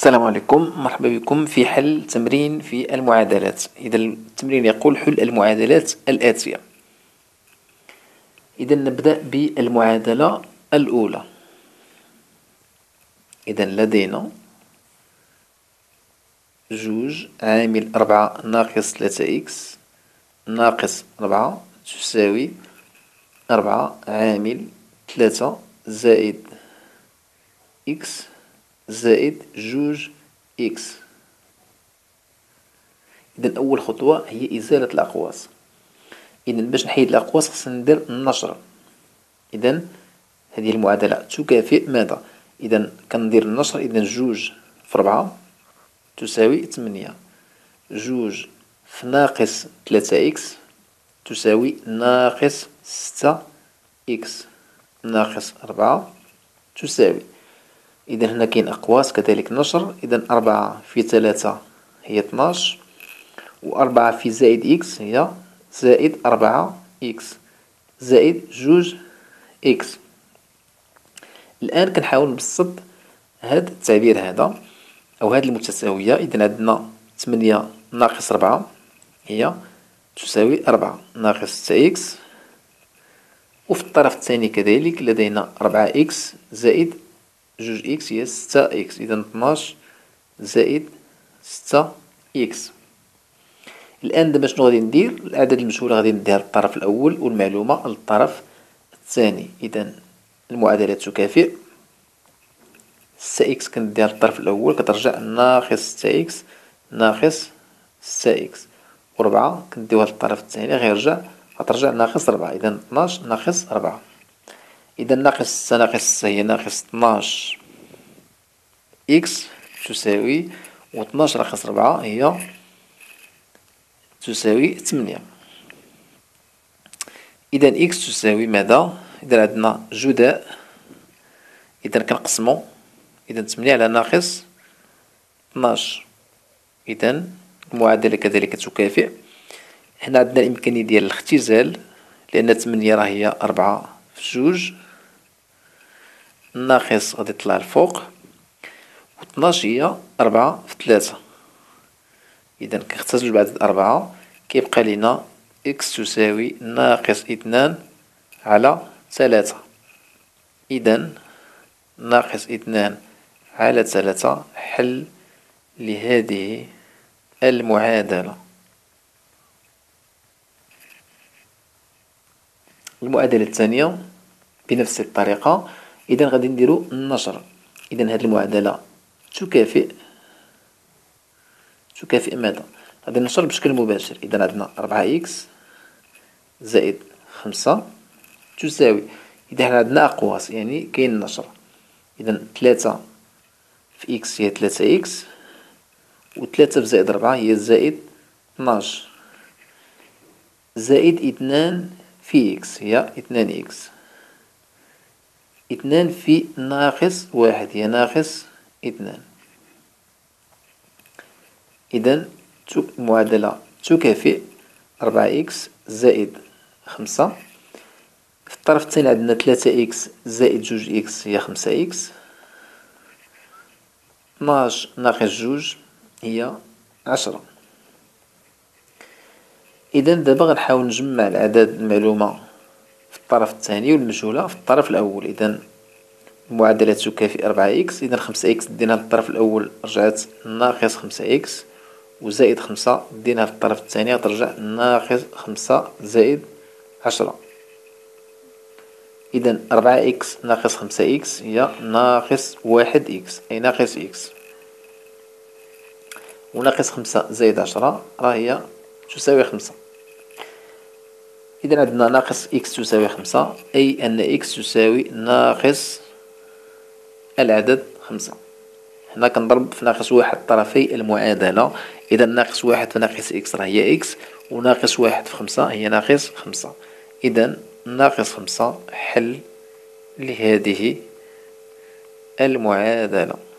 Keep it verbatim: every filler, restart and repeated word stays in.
السلام عليكم، مرحبا بكم في حل تمرين في المعادلات. إذا التمرين يقول حل المعادلات الآتية. إذا نبدأ بالمعادلة الأولى. إذا لدينا جوج عامل أربعة ناقص ثلاثة إكس ناقص أربعة تساوي أربعة عامل ثلاثة زائد إكس زائد جوج إكس. إذا أول خطوة هي إزالة الأقواس. إذا باش نحيد الأقواس خصنا ندير النشر. إذا هذه المعادلة تكافئ ماذا؟ إذا كندير النشر. إذا جوج في ربعة تساوي ثمانية، جوج في ناقص ثلاثة إكس تساوي ناقص ستة إكس ناقص أربعة تساوي. إذا هنا كاين أقواس كذلك نشر. إذا أربعة في ثلاثة هي اثناش، وأربعة في زائد إكس هي زائد أربعة إكس زائد جوج إكس. الآن كنحاول نبسط هاد التعبير هذا أو هاد المتساوية. إذا عندنا ثمانية ناقص ربعة هي تساوي أربعة ناقص ستة إكس، وفي الطرف الثاني كذلك لدينا أربعة إكس زائد جوج إكس هي ستة إكس. إذا اثناش زائد ستة إكس. الآن دابا شنو غادي ندير؟ الأعداد المجهولة غادي نديها للطرف الأول والمعلومة للطرف الثاني. إذا المعادلة تكافئ. ستة إكس كنديها للطرف الأول كترجع ناقص ستة إكس ناقص ستة إكس، وربعة كنديوها للطرف الثاني غيرجع غترجع ناقص ربعة. إذا اثناش ناقص ربعة. إذا ناقص ستة ناقص ستة هي ناقص اثناش إكس تساوي، و اثناش ناقص ربعة هي تساوي ثمانية. إذا إكس تساوي ماذا؟ إذا عندنا جداء إذا كنقسمو. إذا ثمانية على ناقص اثناش. إذا المعادلة كذلك تكافئ. هنا عندنا الإمكانية ديال الاختزال، لأن ثمانية راه هي أربعة في جوج ناقص غادي يطلع الفوق، و اثناش هي أربعة في ثلاثة. إذا كنختزلو بعدد أربعة كيبقى لينا إكس تساوي ناقص اثنان على ثلاثة. إذا ناقص اثنان على ثلاثة حل لهذه المعادلة. المعادلة الثانية بنفس الطريقة. إذا غادي نديرو النشر. إذا هذه المعادلة تكافئ تكافئ ماذا؟ غادي نشر بشكل مباشر. إذا عندنا أربعة إكس زائد خمسة تساوي. إذا حنا عندنا أقواس يعني كاين نشر. إذا ثلاثة في إكس هي ثلاثة إكس، و ثلاثة في زائد ربعة هي زائد اثناش، زائد اثنان في إكس هي اثنان إكس، اثنان في ناقص واحد هي ناقص اثنان. إذا المعادلة تكافئ أربعة إكس زائد خمسة. في الطرف الثاني عندنا ثلاثة إكس زائد جوج إكس هي خمسة إكس، اثناش ناقص جوج هي عشرة. إذا دابا غنحاول نجمع الأعداد المعلومة في الطرف الثاني والمجهولة في الطرف الأول. إذا المعادلة تكافئ أربعة إكس. إذا خمسة إكس ديناها للطرف الأول رجعت ناقص خمسة إكس، وزائد خمسة ديناها في الطرف الثاني غترجع ناقص خمسة زائد عشرة. إذا أربعة إكس ناقص خمسة إكس هي ناقص واحد إكس أي ناقص إكس، وناقص خمسة زائد عشرة راه هي تساوي خمسة. إذا عندنا ناقص إكس تساوي خمسة، أي أن إكس تساوي ناقص العدد خمسة. هنا كنضرب في ناقص واحد طرفي المعادلة. إذا ناقص واحد في ناقص إكس راه هي إكس، وناقص واحد في خمسة هي ناقص خمسة. إذا ناقص خمسة حل لهذه المعادلة.